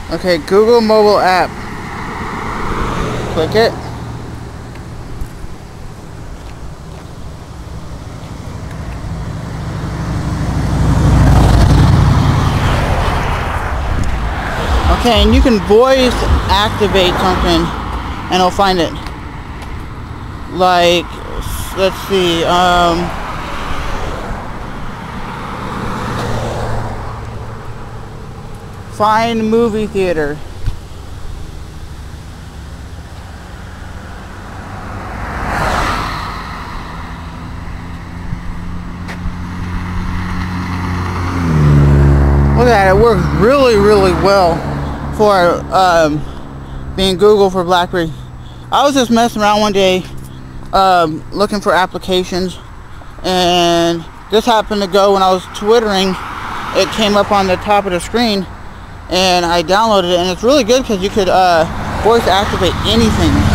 Okay, Google mobile app. Click it. Okay, and you can voice activate something and it'll find it. Like, let's see, find movie theater. Look at that, it works really, really well for being Google for BlackBerry. I was just messing around one day looking for applications, and this happened to go when I was twittering. It came up on the top of the screen, and I downloaded it, and it's really good because you could voice activate anything.